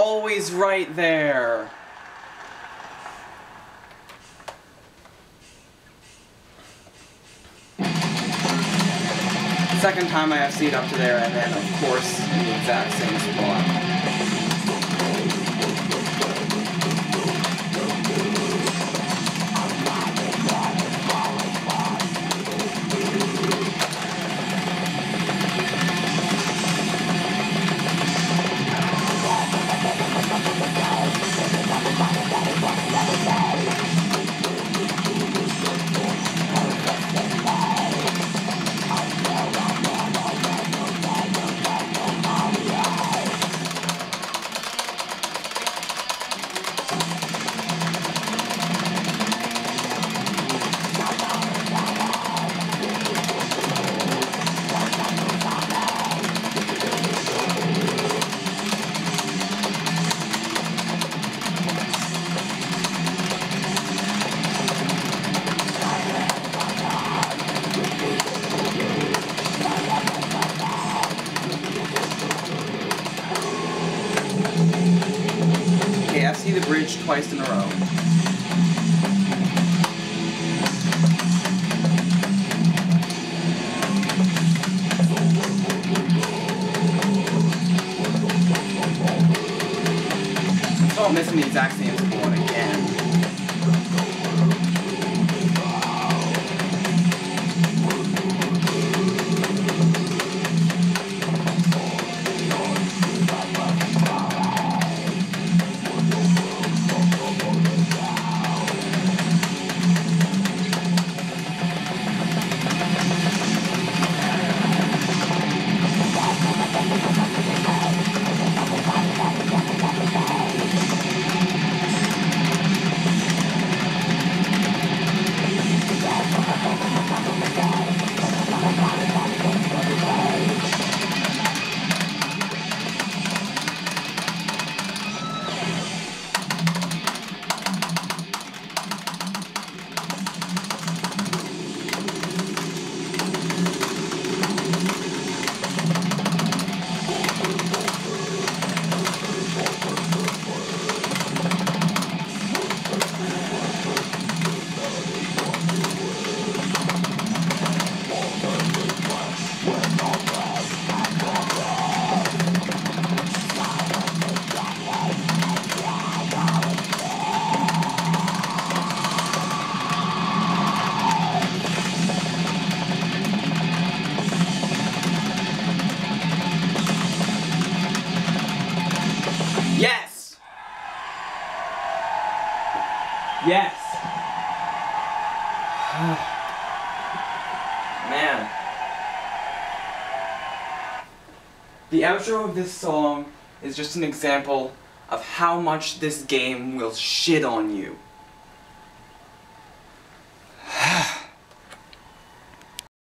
always right there. Second time I FC'd up to there, and then of course in the exact same spot. Okay, I've seen the bridge twice in a row. So I'm missing the exact same spawn again. Yes! Yes! Man. The outro of this song is just an example of how much this game will shit on you.